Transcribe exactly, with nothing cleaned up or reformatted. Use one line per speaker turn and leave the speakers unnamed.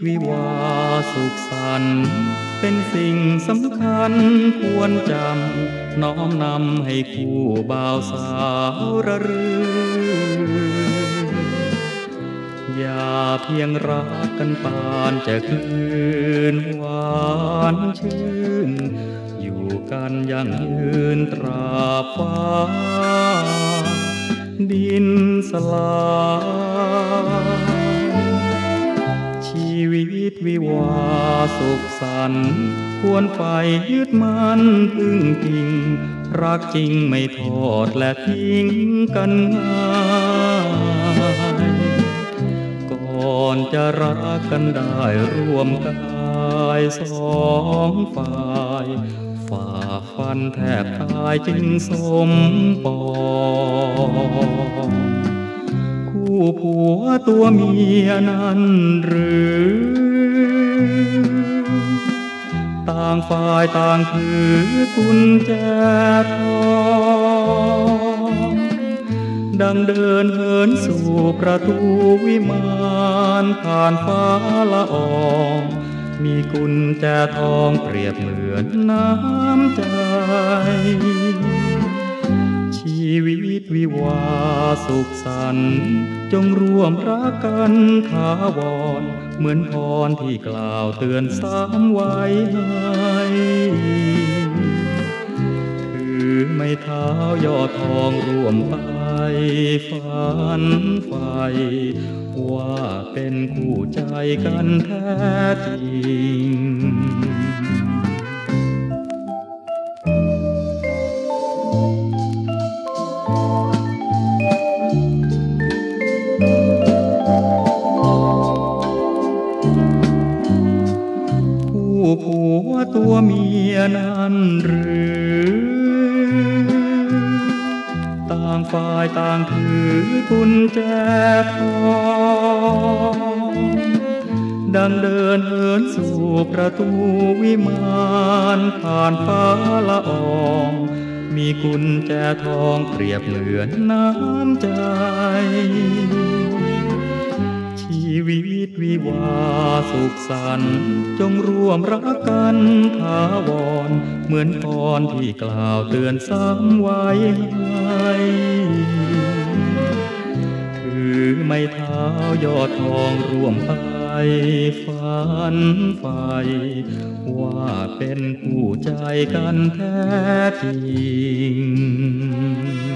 วิวาสุขสันต์เป็นสิ่งสำคัญควรจำน้อมนำให้คู่บ่าวสาวระรื่นอย่าเพียงรักกันปานจะคืนหวานชื่นอยู่กันอย่างยืนตราบฟ้าดินสลายชีวิตวิวาสุขสันต์ควรไปยึดมั่นพึ่งพิงรักจริงไม่ทอดและทิ้งกันง่ายก่อนจะรักกันได้ร่วมกายสองฝ่ายฝ่าฟันแทบตายจึงสมปองคู่ผัวตัวเมียนั้นหรือต่างฝ่ายต่างถือกุญแจทองดังเดินเหินสู่ประตูวิมานผ่านฟ้าละอองมีกุญแจทองเปรียบเหมือนน้ำใจชีวิตวิวาสุขสันต์จงร่วมรักกันถาวรเหมือนพรที่กล่าวเตือนซ้ำไว้ให้ถือไม้เท้ายอดทองร่วมไปฝันใฝ่ว่าเป็นคู่ใจกันแท้จริงคู่ผัวตัวเมียนั้นหรือต่างฝ่ายต่างถือกุญแจทองดังเดินเหินสู่ประตูวิมานผ่านฟ้าละอองมีกุญแจทองเปรียบเหมือนน้ำใจชีวิตวิวาสุขสันต์จงร่วมรักกันถาวรเหมือนพรที่กล่าวเตือนซ้ำไว้ให้ถือไม้เท้ายอดทองร่วมไปฝันใฝ่ว่าเป็นคู่ใจกันแท้จริง